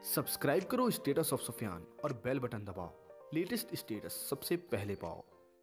Subscribe करो status of Sufiyan और bell button दबाओ, लेटेस्ट स्टेटस सबसे पहले पाओ।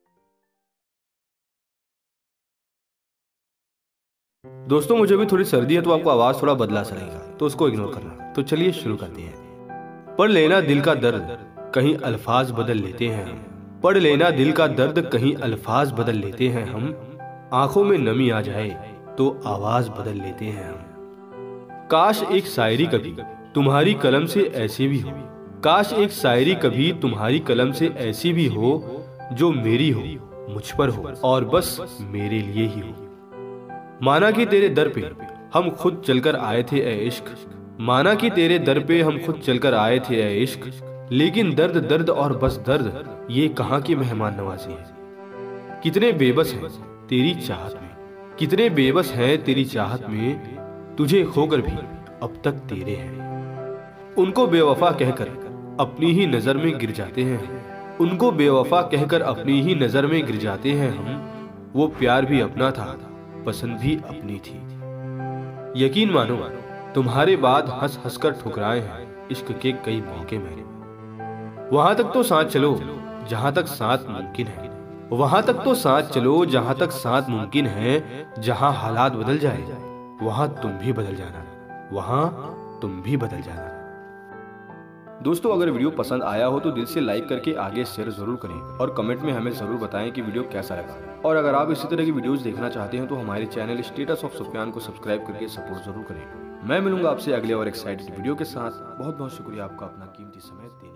दोस्तों, मुझे भी थोड़ी सर्दी है तो आपको आवाज थोड़ा बदला सा रहेगा, तो उसको इग्नोर करना। तो चलिए शुरू करते हैं। पढ़ लेना दिल का दर्द, कहीं अल्फाज बदल लेते हैं हम। पढ़ लेना दिल का दर्द, कहीं अल्फाज बदल लेते हैं हम। आंखों में नमी आ जाए तो आवाज बदल लेते हैं हम। काश एक शायरी कभी तुम्हारी कलम से ऐसी भी हो, काश एक शायरी कभी तुम्हारी कलम से ऐसी भी हो, जो मेरी हो, मुझ पर हो और बस मेरे लिए ही हो। माना कि तेरे दर पे हम खुद चलकर आए थे ए इश्क, माना कि तेरे दर पे हम खुद चलकर आए थे ए इश्क, लेकिन दर्द दर्द और बस दर्द, ये कहाँ की मेहमान नवाजी है। कितने बेबस हैं तेरी चाहत में, कितने बेबस हैं तेरी चाहत में, तुझे खोकर भी अब तक तेरे हैं। उनको बेवफा कहकर अपनी ही नजर में गिर जाते हैं हम, उनको बेवफा कहकर अपनी ही नजर में गिर जाते हैं हम। वो प्यार भी अपना था, पसंद भी अपनी थी। यकीन मानो तुम्हारे बाद हंस हंस कर ठुकराए हैं इश्क के कई मौके मैंने। वहां तक तो साथ चलो जहां तक साथ मुमकिन है, वहां तक तो साथ चलो जहां तक साथ मुमकिन है। जहां हालात बदल जाए वहां तुम भी बदल जाना, वहां तुम भी बदल जाना। दोस्तों, अगर वीडियो पसंद आया हो तो दिल से लाइक करके आगे शेयर जरूर करें और कमेंट में हमें जरूर बताएं कि वीडियो कैसा लगा। और अगर आप इसी तरह की वीडियोस देखना चाहते हैं तो हमारे चैनल स्टेटस ऑफ सुफियान को सब्सक्राइब करके सपोर्ट जरूर करें। मैं मिलूंगा आपसे अगले और एक्साइटेड वीडियो के साथ। बहुत बहुत शुक्रिया आपका अपना कीमती समय देने के लिए।